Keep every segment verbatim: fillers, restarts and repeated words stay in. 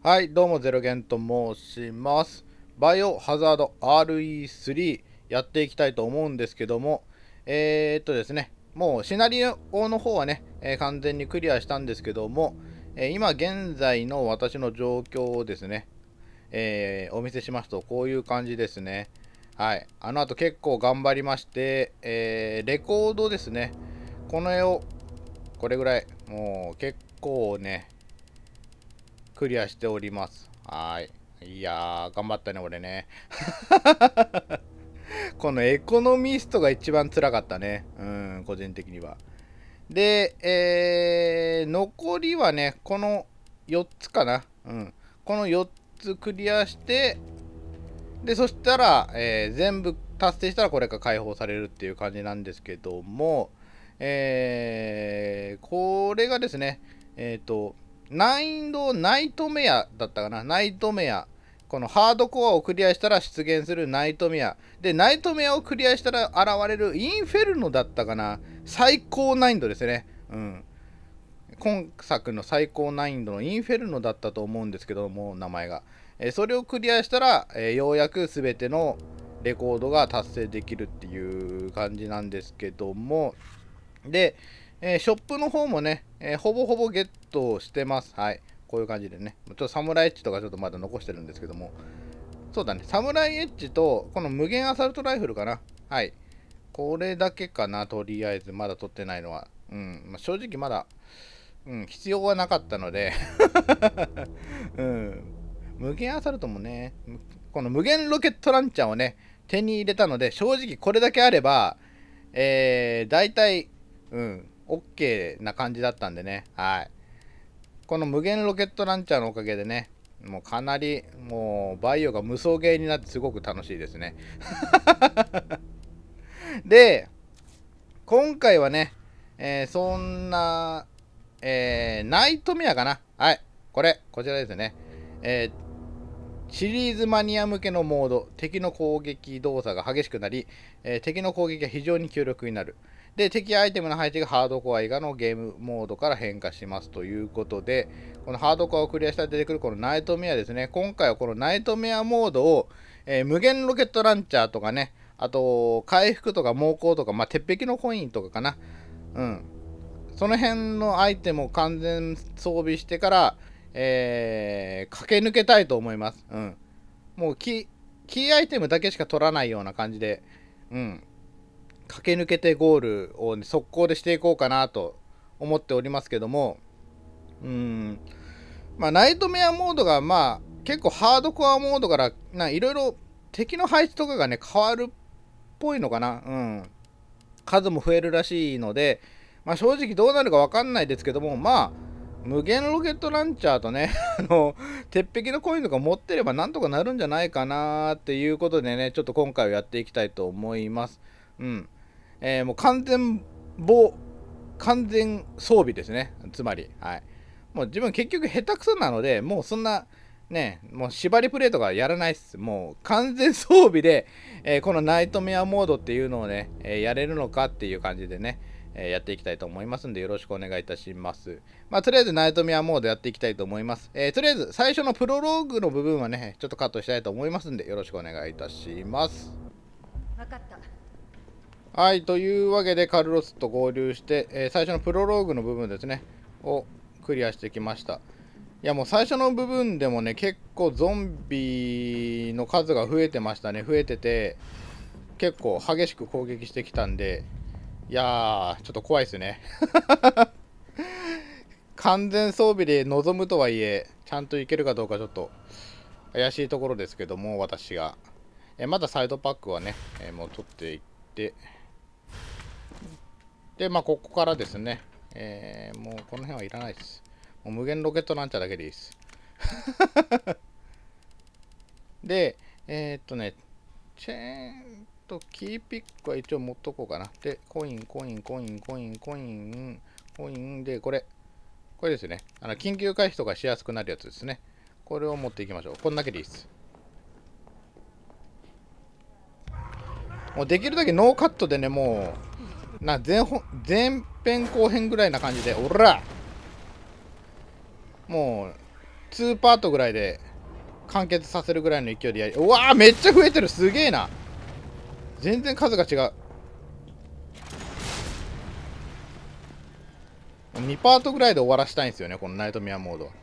はい、どうもゼロゲンと申します。バイオハザード アールイースリー やっていきたいと思うんですけども、えー、っとですね、もうシナリオの方はね、えー完全にクリアしたんですけども、えー今現在の私の状況をですね、えーお見せしますと、こういう感じですね。はい、あの後結構頑張りまして、えーレコードですね、この絵をこれぐらい、もう結構ね、クリアしております。はい。いやー、頑張ったね、俺ね。このエコノミストが一番辛かったね。うん、個人的には。で、えー、残りはね、このよっつかな。うん。このよっつクリアして、で、そしたら、えー全部達成したらこれが解放されるっていう感じなんですけども、えー、これがですね、えっ、と、難易度ナイトメアだったかな。ナイトメア。このハードコアをクリアしたら出現するナイトメア。で、ナイトメアをクリアしたら現れるインフェルノだったかな。最高難易度ですね。うん。今作の最高難易度のインフェルノだったと思うんですけども、名前が。えーそれをクリアしたら、えーようやく全てのレコードが達成できるっていう感じなんですけども、で、えーショップの方もね、えーほぼほぼゲットしてます。はい。こういう感じでね。ちょっとサムライエッジとかちょっとまだ残してるんですけども。そうだね。サムライエッジと、この無限アサルトライフルかな。はい。これだけかな、とりあえず。まだ取ってないのは。うん。まあ、正直まだ、うん、必要はなかったので、うん。無限アサルトもね、この無限ロケットランチャーをね、手に入れたので、正直これだけあれば、えー、大体、うん、OK な感じだったんでね。はい。この無限ロケットランチャーのおかげでね、もうかなり、もう、バイオが無双ゲーになってすごく楽しいですね。で、今回はね、えーそんな、えーナイトメアかな。はい。これ、こちらですね。えーシリーズマニア向けのモード、敵の攻撃動作が激しくなり、えー敵の攻撃が非常に強力になる。で、敵アイテムの配置がハードコア以下のゲームモードから変化しますということで、このハードコアをクリアしたら出てくるこのナイトメアですね。今回はこのナイトメアモードを、えー無限ロケットランチャーとかね、あと、回復とか猛攻とか、まあ、鉄壁のコインとかかな。うん。その辺のアイテムを完全装備してから、えー、駆け抜けたいと思います。うん。もうキー、キーアイテムだけしか取らないような感じで、うん。駆け抜けてゴールを、ね、速攻でしていこうかなと思っておりますけども、うん。まあ、ナイトメアモードが、まあ、結構ハードコアモードから、いろいろ敵の配置とかがね、変わるっぽいのかな。うん。数も増えるらしいので、まあ、正直どうなるか分かんないですけども、まあ、無限ロケットランチャーとね、あの、鉄壁のコインとか持ってればなんとかなるんじゃないかなっていうことでね、ちょっと今回はやっていきたいと思います。うん。えーもう完全防、完全装備ですね。つまり。はい。もう自分結局下手くそなので、もうそんな、ね、もう縛りプレイとかやらないっす。もう完全装備で、えーこのナイトメアモードっていうのをね、えーやれるのかっていう感じでね、えーやっていきたいと思いますんで、よろしくお願いいたします。まあ、とりあえずナイトメアモードやっていきたいと思います。えーとりあえず最初のプロローグの部分はね、ちょっとカットしたいと思いますんで、よろしくお願いいたします。 分かった。 はい、というわけでカルロスと合流して、えー最初のプロローグの部分ですね、をクリアしてきました。いやもう最初の部分でもね、結構ゾンビの数が増えてましたね。増えてて、結構激しく攻撃してきたんで、いやー、ちょっと怖いですね。完全装備で臨むとはいえ、ちゃんといけるかどうかちょっと怪しいところですけども、私が。えまだサイドパックはね、えもう取っていって、で、まあ、ここからですね、えーもうこの辺はいらないです。もう無限ロケットランチャーだけでいいです。で、えー、っとね、チェーンとキーピックは一応持っとこうかな。で、コイン、コイン、コイン、コイン、コイン、コインで、これ、これですね。あの緊急回避とかしやすくなるやつですね。これを持っていきましょう。こんだけでいいです。もうできるだけノーカットでね、もう、な前本前編後編ぐらいな感じで、おらもう、 にパートぐらいで完結させるぐらいの勢いでやり、うわーめっちゃ増えてる、すげえな。全然数が違う。にパートぐらいで終わらしたいんですよね、このナイトメアモードは。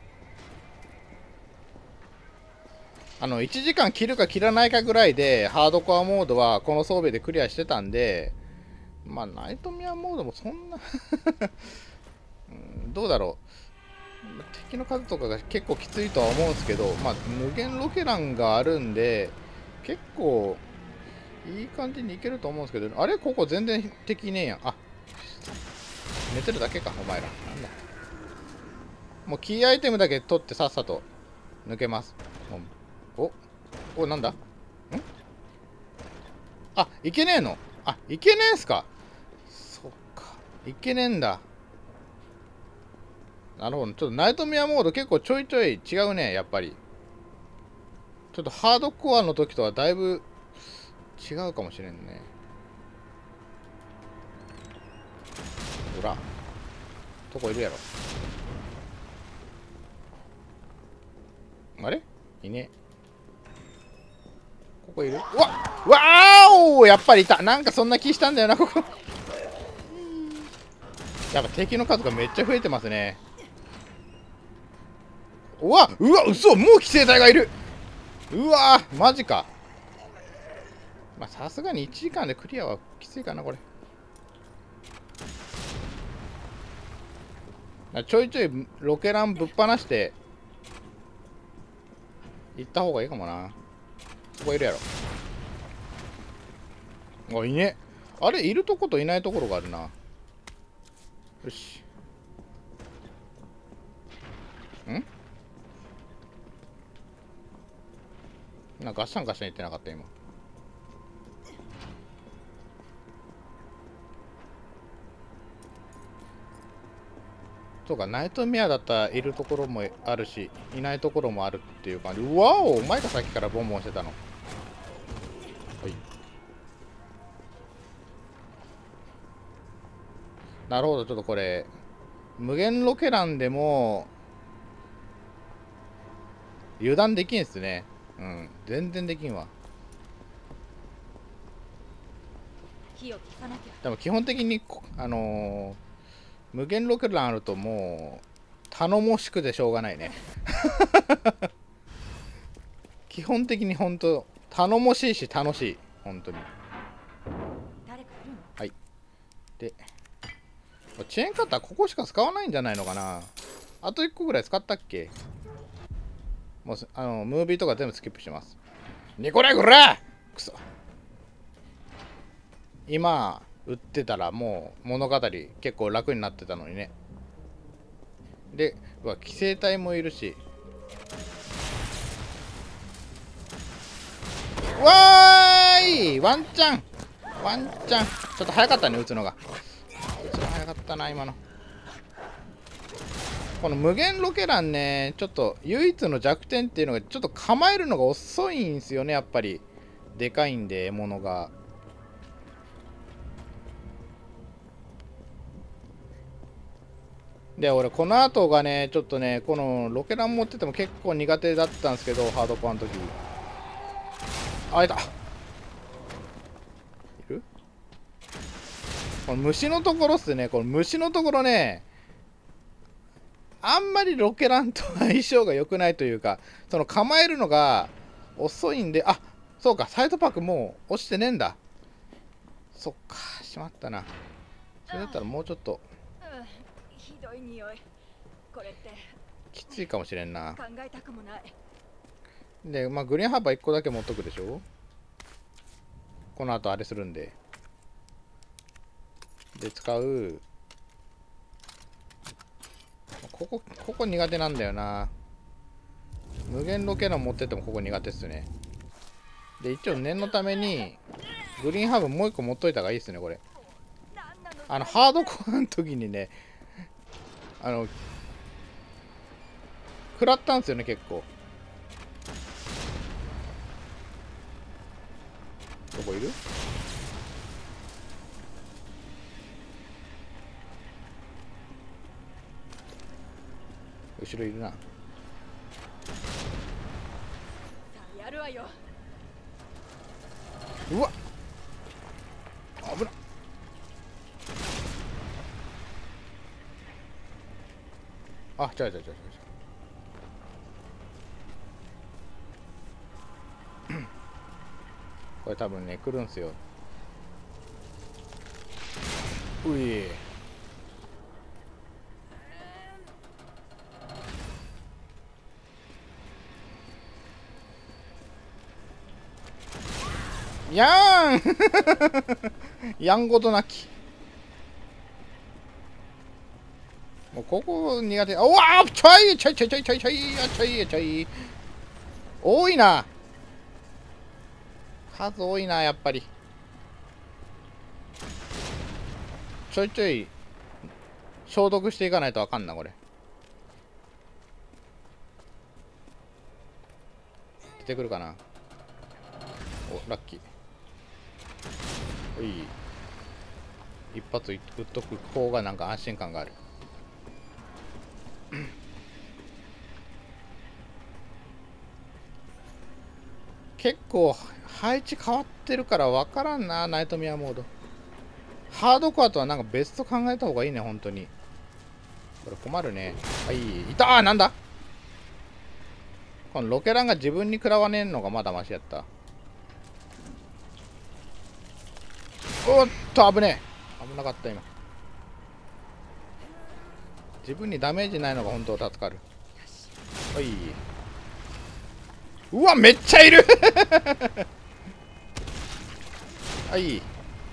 あのいちじかん切るか切らないかぐらいでハードコアモードはこの装備でクリアしてたんで、まあナイトメアモードもそんな、うん、どうだろう、敵の数とかが結構きついとは思うんですけど、まあ無限ロケランがあるんで結構いい感じにいけると思うんですけど、あれここ全然敵いねえやん。あ、寝てるだけかお前ら。なんだ、もうキーアイテムだけ取ってさっさと抜けます。おお、なんだん、あ、いけねえの、あ、いけねえんすか。そっか、いけねえんだ。なるほど。ちょっとナイトメアモード結構ちょいちょい違うね、やっぱり。ちょっとハードコアの時とはだいぶ違うかもしれんね。ほら、どこいるやろ。あれいねえ。ここいる。うわっ、わーおー、やっぱりいた。なんかそんな気したんだよな、ここ。やっぱ敵の数がめっちゃ増えてますね。うわうわ、嘘、もう規制隊がいる。うわー、マジか。まあさすがにいちじかんでクリアはきついかな、これ。ちょいちょいロケランぶっ放して行った方がいいかもな。ここいるやろ。あ、いね。あれ、いるとこといないところがあるな。よし。んなんかガッシャンガッシャン言ってなかった、今。そうか、ナイトメアだったらいるところもあるし、いないところもあるっていう感じ。うわお、お前がさっきからボンボンしてたの。はい。なるほど、ちょっとこれ、無限ロケランでも、油断できんっすね。うん、全然できんわ。でも基本的に、あのー、無限ロケランあるともう、頼もしくてしょうがないね。基本的に本当頼もしいし楽しい。本当に。はい。で、チェーンカッターここしか使わないんじゃないのかな。あといっこぐらい使ったっけ。もうあのムービーとか全部スキップします。ニコラグラクソ。今売ってたらもう物語結構楽になってたのにね。で、うわ、規制隊もいるし。わーい、ワンチャンワンチャンちょっと早かったね、撃つのが。撃つの早かったな、今の。この無限ロケランね、ちょっと唯一の弱点っていうのが、ちょっと構えるのが遅いんですよね、やっぱり。でかいんで、獲物が。で、俺、この後がね、ちょっとね、このロケラン持ってても結構苦手だったんですけど、ハードコアの時。あ、いた。いる？この虫のところっすね、この虫のところね、あんまりロケランと相性が良くないというか、その構えるのが遅いんで、あ、そうか、サイドパックもう落ちてねえんだ。そっか、しまったな。それだったらもうちょっと、 ひどい匂い。これってきついかもしれんな。 考えたくもない。 で、まあ、グリーンハーバーいっこだけ持っとくでしょ。この後あれするんで。で、使う。ここ、ここ苦手なんだよな。無限ロケラン持ってってもここ苦手っすね。で、一応念のために、グリーンハーブもう一個持っといた方がいいっすね、これ。あの、ハードコアの時にね、あの、食らったんですよね、結構。どこいる？後ろいるな。 よ。 うわっ危なっ。あ、違う違う違う違う違うこれ多分ね来るんすよ。ういやーんやんごとなき。もうここ苦手。うわーちょいちょいちょいちょいちょいちょいちょいちょい多いな。数多いなやっぱり。ちょいちょい消毒していかないとあかんなこれ。出てくるかな。おラッキー。おい一発打っとく方がなんか安心感がある。結構配置変わってるから分からんな。ナイトミアモードハードコアとはなんか別と考えた方がいいね本当に。これ困るね。はいいたー。なんだこのロケランが自分に食らわねえのがまだマシやった。おっと危ねえ。危なかった今。自分にダメージないのが本当助かる。はいうわめっちゃいるはい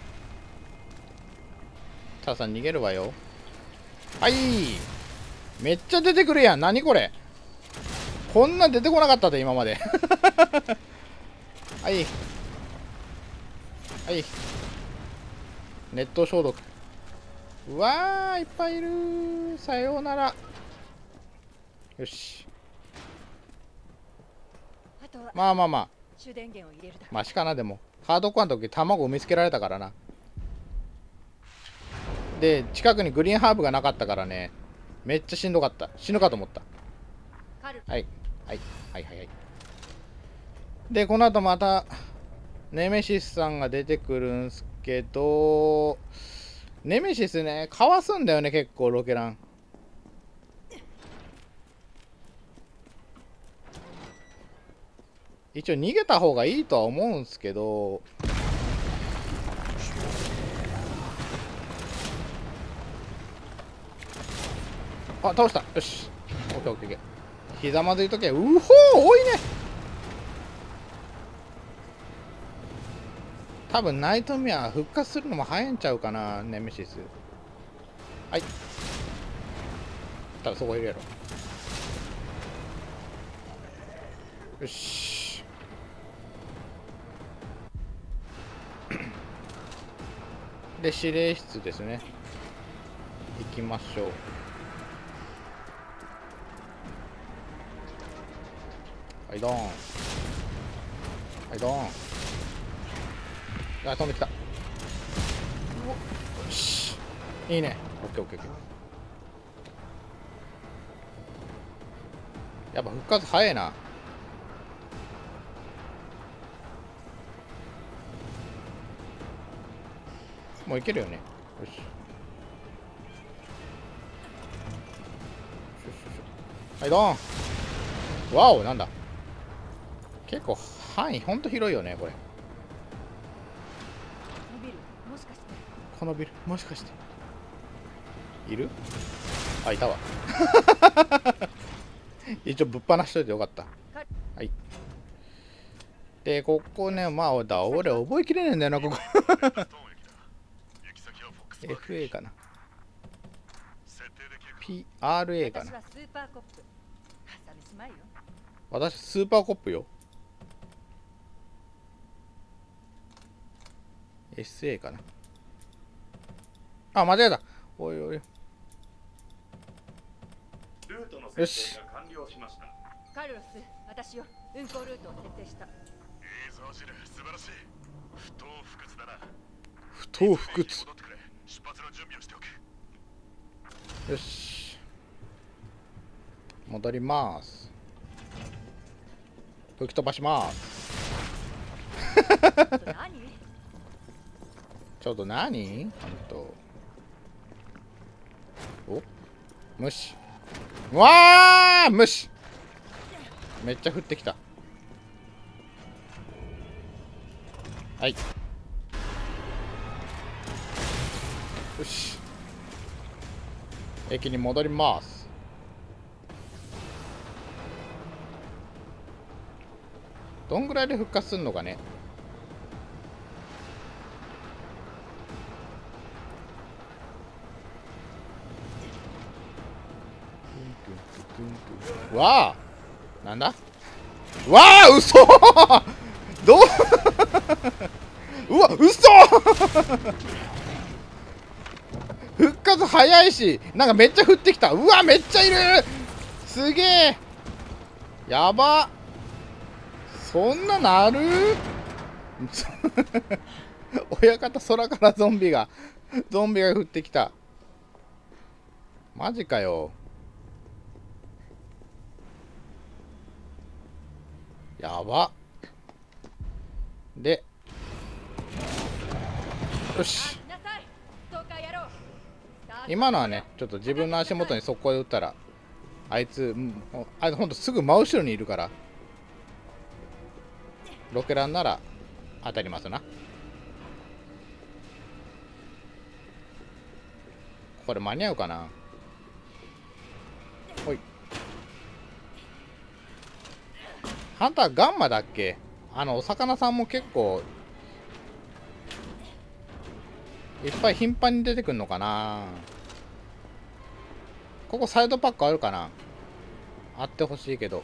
タさん逃げるわよ。はいめっちゃ出てくるやん。何これこんな出てこなかったで今まではいはい熱湯消毒。うわーいっぱいいるー。さようなら。よしあとはまあまあまあ主電源を入れるだけ。 マシかな。でもハードコアの時卵を見つけられたからな。で近くにグリーンハーブがなかったからねめっちゃしんどかった。死ぬかと思った。はいはいはいはいはいでこの後またネメシスさんが出てくるんすけどネメシスねかわすんだよね結構ロケラン。一応逃げた方がいいとは思うんすけどあ倒した。よしオッケーオッケーオッケー。ひざまずいとけ。うほー多いね。多分ナイトミア復活するのも早いんちゃうかなネメシス。はい多分そこいるやろ。よしで指令室ですね行きましょう。はいドーンはいドーン。あ飛んできた。よしいいね。オッケーオッケーオッケー。やっぱ復活早いな。もういけるよね。よしよしよしはいドーン。わおなんだ結構範囲ほんと広いよねこれ。 ビルもしかして。 このビルもしかしている。あいたわ一応ぶっ放しといてよかった。はいでここねまあだ俺覚えきれねえんだよなここエフエー かな ピーアールエー かな。 私はスーパーコップ。朝飯前よ。 私スーパーコップよ。 エスエー かな。あ間違えた。おいおいよしカルロス私よ運行ルートを設定した。 いいぞジル素晴らしい。不当不屈だな。 不当不屈。 戻ってくれ。出発の準備をしておく。 よし戻ります。吹き飛ばします。 何？ ちょっと何？ほんと。お、虫。わー、虫。めっちゃ降ってきた。はい。よし。駅に戻ります。どんぐらいで復活するのかね。わあ、なんだ。わあ、嘘どううわ、嘘復活早いし、なんかめっちゃ降ってきた。うわ、めっちゃいる。すげえ。やば。そんななる親方、空からゾンビがゾンビが降ってきた。マジかよ。やば。で、よし。今のはね、ちょっと自分の足元に速攻で撃ったら、あいつ、うん、あいつほんとすぐ真後ろにいるから、ロケランなら当たりますな。これ間に合うかな。ほい。ハンターガンマだっけ。あのお魚さんも結構いっぱい頻繁に出てくるのかな。ここサイドパックあるかな。あってほしいけど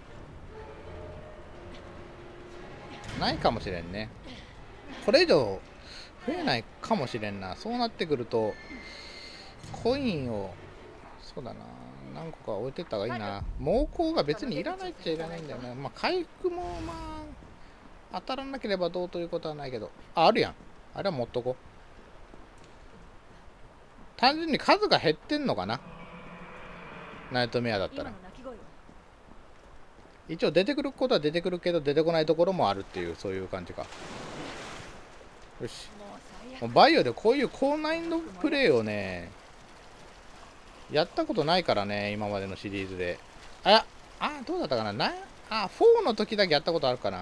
ないかもしれんね。これ以上増えないかもしれんな。そうなってくるとコインを、そうだな、何個か置いてった方がいいな。猛攻が別にいらないっちゃいらないんだよね。まあ回復もまあ当たらなければどうということはないけど、あ、あるやん。あれは持っとこう。単純に数が減ってんのかな、ナイトメアだったら。一応出てくることは出てくるけど出てこないところもあるっていう、そういう感じか。よし。もうバイオでこういう高難易度プレイをねやったことないからね、今までのシリーズで。ああ、どうだったかな、なあ、フォーの時だけやったことあるかな。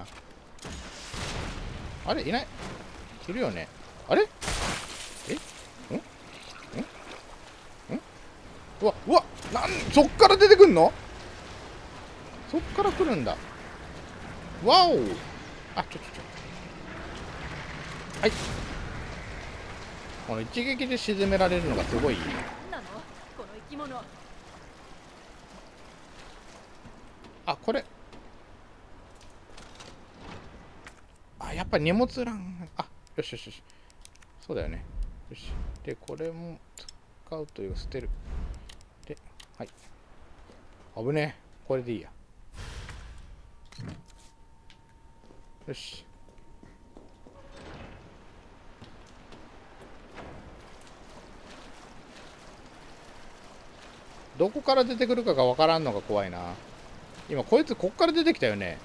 あれいない、いるよね。あれ、えんんんうわうわ、なん、そっから出てくんの。そっから来るんだ。わお。あ、ちょちょちょ。はい。この一撃で沈められるのがすごいいい。 なんなのこの生き物。 あ、これ。あ、やっぱり荷物欄。あ、よしよしよし。そうだよね。よし。で、これも使うというか捨てる。で、はい。危ねえ。これでいいや。よし。どこから出てくるかがわからんのが怖いな。今こいつこっから出てきたよね。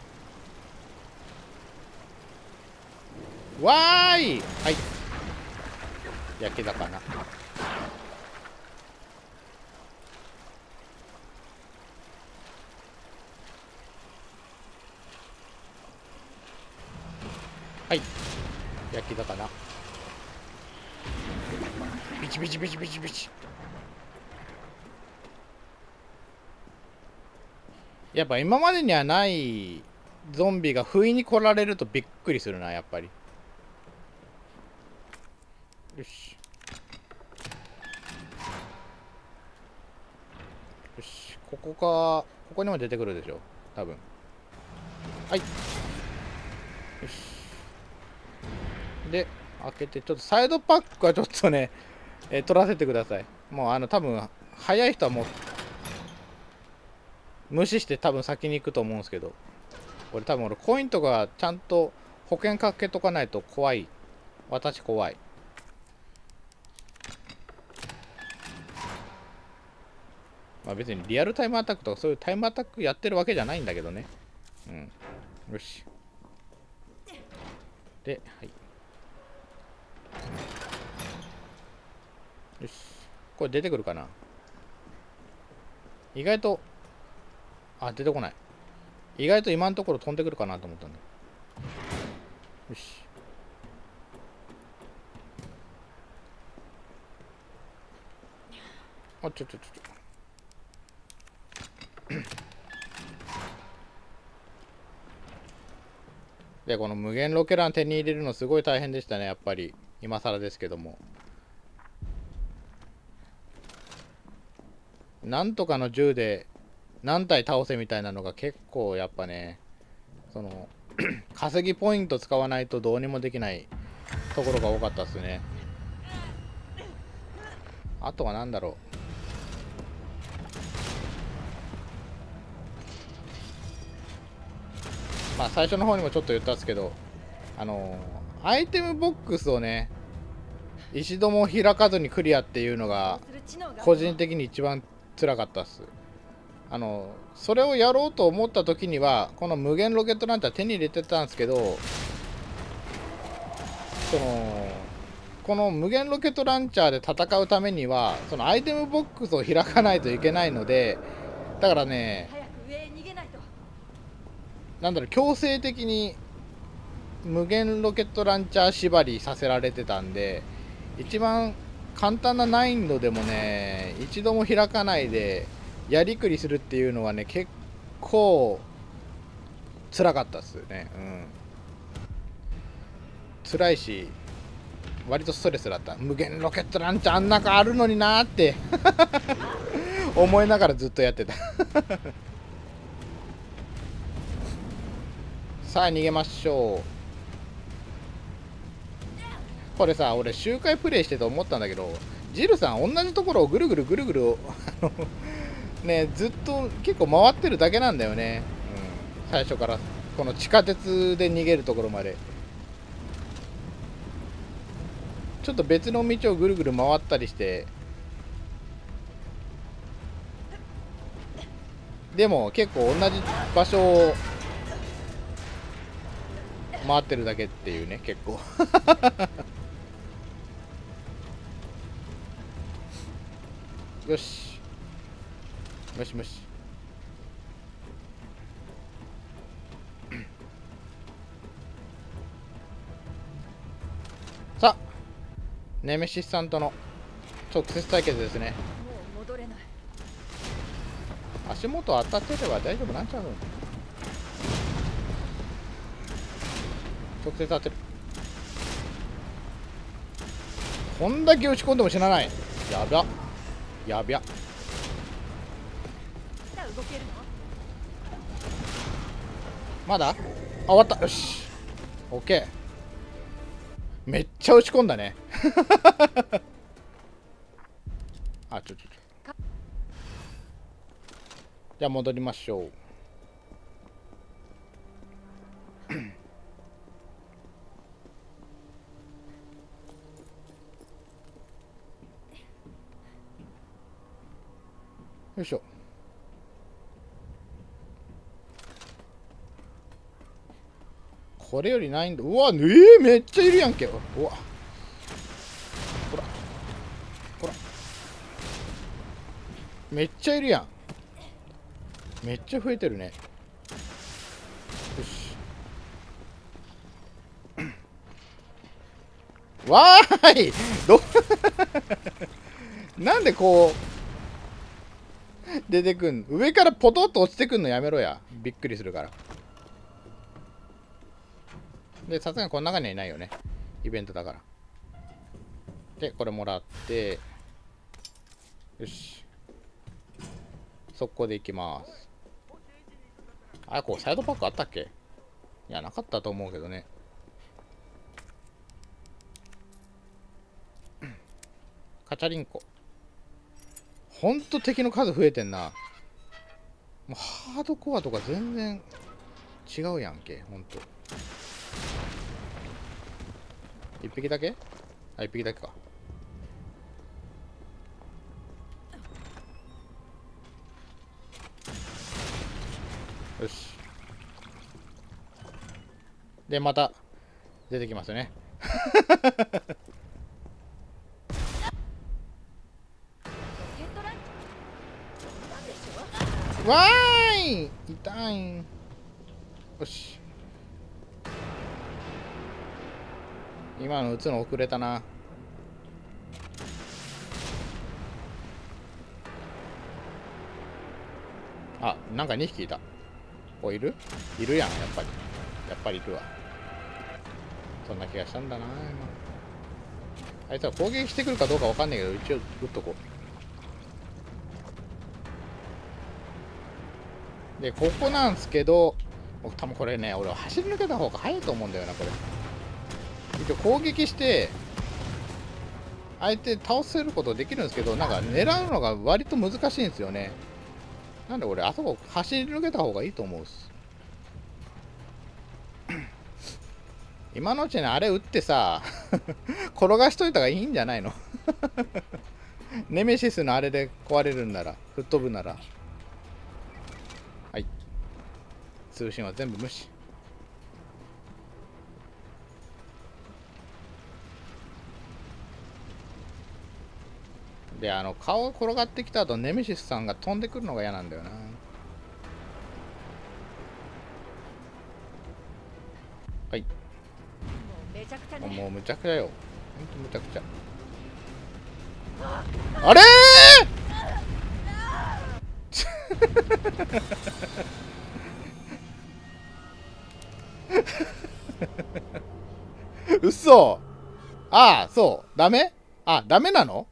わーい。はい。焼け魚。はい。焼き魚。ビチビチビチビチビチ。やっぱ今までにはないゾンビが不意に来られるとびっくりするな、やっぱり。よし。よし。ここか、ここにも出てくるでしょ。多分。はい。よし。で、開けて、ちょっとサイドパックはちょっとね、えー取らせてください。もうあの、多分、早い人はもう、無視して多分先に行くと思うんですけど、俺多分俺コインとかちゃんと保険かけとかないと怖い。私怖い。まあ別にリアルタイムアタックとかそういうタイムアタックやってるわけじゃないんだけどね。うん。よし。 で、はい。よし。これ出てくるかな。意外と、あ、出てこない。意外と今のところ飛んでくるかなと思ったんだ。よし。あ、ちょちょちょちょ。で、この無限ロケラン手に入れるのすごい大変でしたね、やっぱり。今更ですけども。なんとかの銃で何体倒せみたいなのが結構やっぱね、その、稼ぎポイント使わないとどうにもできないところが多かったっすね。あとは何だろう。まあ最初の方にもちょっと言ったんですけど、あのー、アイテムボックスをね、一度も開かずにクリアっていうのが個人的に一番辛かったっす。あのそれをやろうと思った時にはこの無限ロケットランチャー手に入れてたんですけど、そのこの無限ロケットランチャーで戦うためにはそのアイテムボックスを開かないといけないので、だからね、なんだろう、強制的に無限ロケットランチャー縛りさせられてたんで、一番簡単な難易度でもね、一度も開かないでやりくりするっていうのはね、結構辛かったっすね。うん。辛いし、割とストレスだった。無限ロケットランチャーあん中あるのになーって思いながらずっとやってたさあ逃げましょう。これさ、俺周回プレイしてて思ったんだけど、ジルさん同じところをぐるぐるぐるぐるね、ずっと結構回ってるだけなんだよね、うん、最初からこの地下鉄で逃げるところまでちょっと別の道をぐるぐる回ったりして、でも結構同じ場所を回ってるだけっていうね、結構よしもしもしさあネメシスさんとの直接対決ですね。 もう戻れない。 足元当たってれば大丈夫なんちゃうの。直接当てる。こんだけ打ち込んでも死なない。やばやば。 動けるの？ まだあ、終わった。よし OK。 めっちゃ打ち込んだねあ、ちょちょちょ。じゃあ戻りましょうよいしょ。これよりないんだ。うわ、えー、めっちゃいるやんけ。うわ、ほらほら、めっちゃいるやん。めっちゃ増えてるね。よしわーいどなんでこう出てくんの。上からポトッと落ちてくんのやめろや。びっくりするから。で、さすがにこの中にはいないよね。イベントだから。で、これもらって、よし。速攻で行きます。あ、こう、サイドパックあったっけ？いや、なかったと思うけどね。カチャリンコ。ほんと敵の数増えてんな。もうハードコアとか全然違うやんけ、ほんと。一匹だけ？あ、一匹だけか。よし。で、また、 出てきますよね。 ヘッドライトなんでしょう。 わーい痛い。よし、今の打つの遅れたな。あ、なんかにひきいた。お、いるいるやん、やっぱり。やっぱりいるわ。そんな気がしたんだな、今。あいつは攻撃してくるかどうかわかんないけど、一応撃っとこう。で、ここなんすけど、僕多分これね、俺は走り抜けた方が早いと思うんだよな、これ。一応攻撃して、相手倒せることできるんですけど、なんか狙うのが割と難しいんですよね。なんで俺、あそこ走り抜けた方がいいと思うっす。今のうちにあれ打ってさ、転がしといた方がいいんじゃないの。ネメシスのあれで壊れるんなら、吹っ飛ぶなら。はい。通信は全部無視。で、あの、顔が転がってきた後、ネメシスさんが飛んでくるのが嫌なんだよな。はい。 もうめちゃくちゃね。 もうむちゃくちゃよ。ほんとむちゃくちゃ。あれーうそ。ああ、そう。ダメ？あ、ダメなの？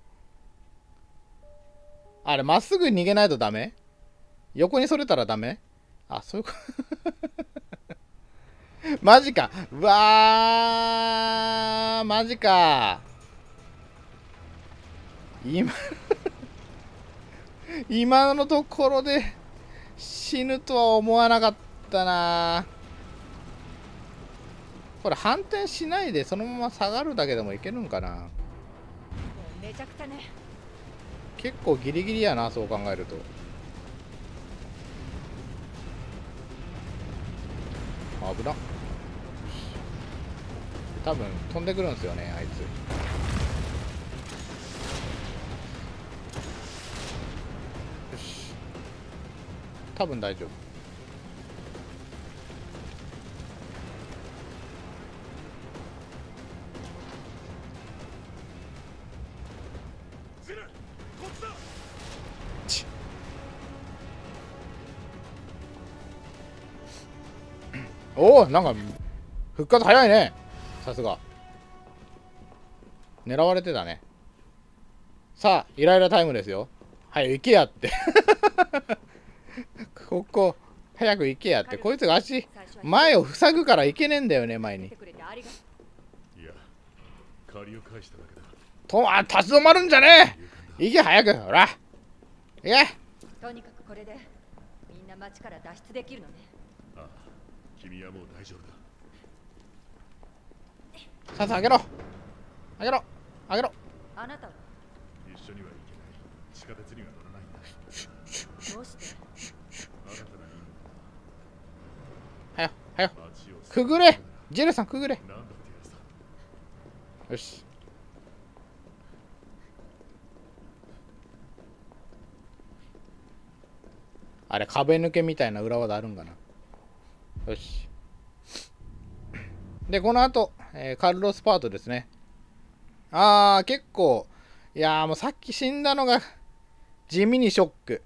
あれ、まっすぐ逃げないとダメ？横にそれたらダメ？あ、そういうこと。マジか。うわー、マジか。今、今のところで死ぬとは思わなかったな。これ反転しないでそのまま下がるだけでもいけるんかな。 もうめちゃくちゃね。 結構ギリギリやな、そう考えると。危なっ。多分飛んでくるんですよね、あいつ。よし、多分大丈夫。 ゼル、こっちだ。 ちおお、なんか復活早いね、さすが。狙われてたね。さあ、イライラタイムですよ。はい、行けやってここ早く行けやって。こいつが足前を塞ぐから行けねえんだよね、前に。 いや、借りを返しただけだ。 とあ立ち止まるんじゃねえ。行け早く、ほら行け。 とにかくこれでみんな町から脱出できるのね。 ああ、君はもう大丈夫だ。 さあさあ、あげろあげろあげろ。 あなたは一緒には行けない。地下鉄には乗らないんだ。 どうしてあなたがいいのはよはよか街をくぐれ。ジェルさんくぐれ。 なんだってやさ。 よし。あれ壁抜けみたいな裏技あるんかな。よし。でこの後、えーカルロスパートですね。あー結構いやーもうさっき死んだのが地味にショック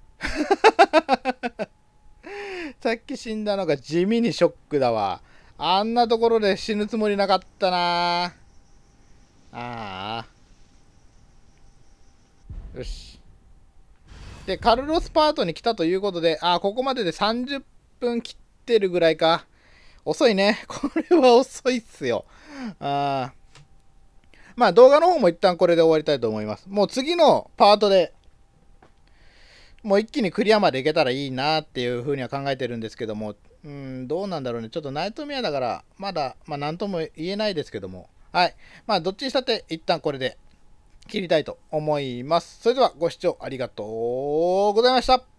さっき死んだのが地味にショックだわ。あんなところで死ぬつもりなかったな。あーよし。でカルロスパートに来たということで、あーここまででさんじゅっぷん切ってるぐらいか。遅いね。これは遅いっすよ。あーまあ動画の方も一旦これで終わりたいと思います。もう次のパートでもう一気にクリアまでいけたらいいなっていうふうには考えてるんですけども、うん、どうなんだろうね。ちょっとナイトメアだから、まだ、まあなんとも言えないですけども、はい。まあどっちにしたって一旦これで切りたいと思います。それではご視聴ありがとうございました。